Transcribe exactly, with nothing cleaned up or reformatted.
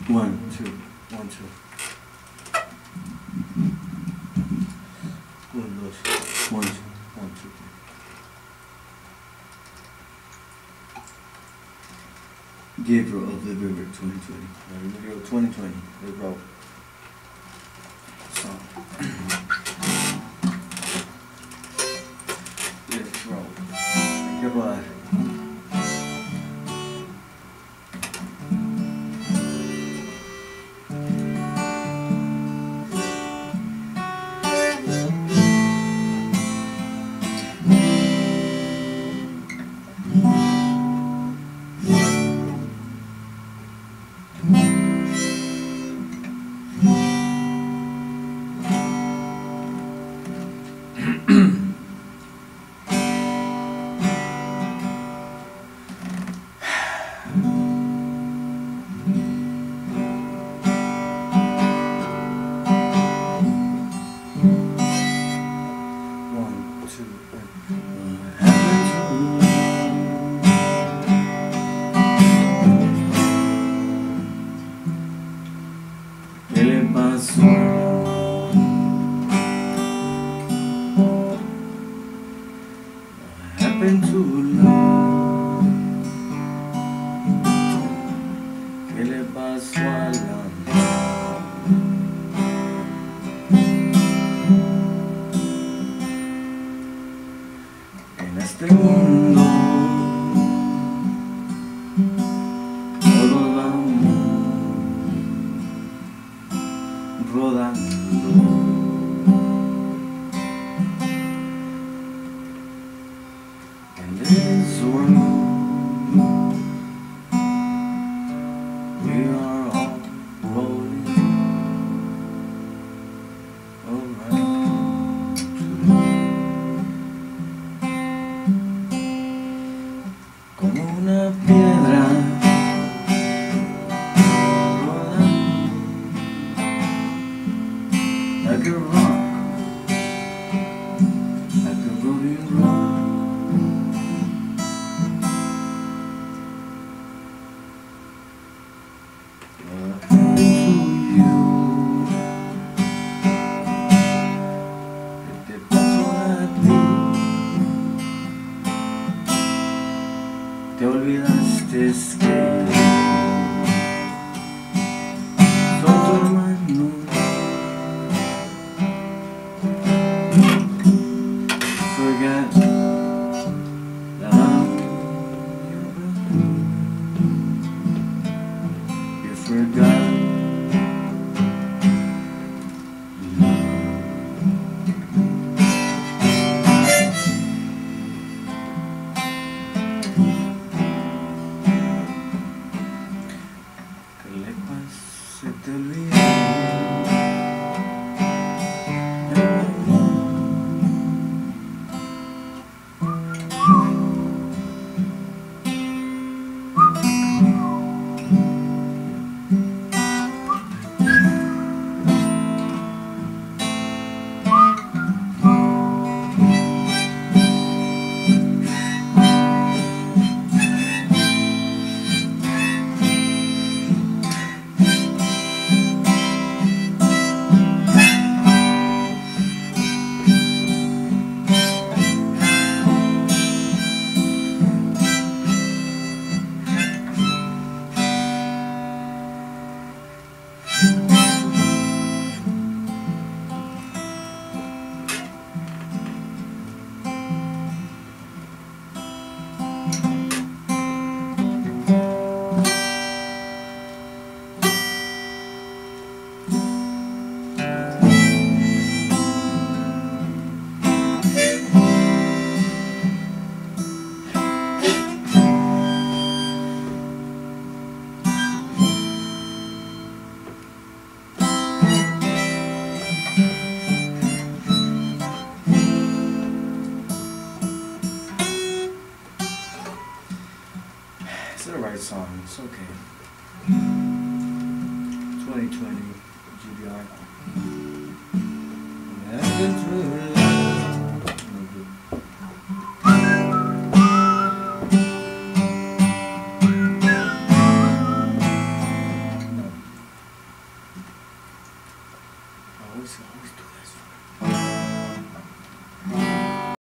One, two, one, two. One, dos, one, two, one, two. Gabriel of the River twenty twenty. Gabriel twenty twenty. Let's roll. Song. Let's roll. Goodbye. Happened to love. ¿Qué le pasó al amor? En este mundo todos vamos rodando. In this world, we are all rolling around como una piedra rodando, like a rock, like a rolling rock. Te olvidaste que soy tu hermano. Forget that I'm your brother. You forgot se te olvidó. It's the right song, it's okay. twenty twenty G B R. Heaven through love. No. Why is it always two S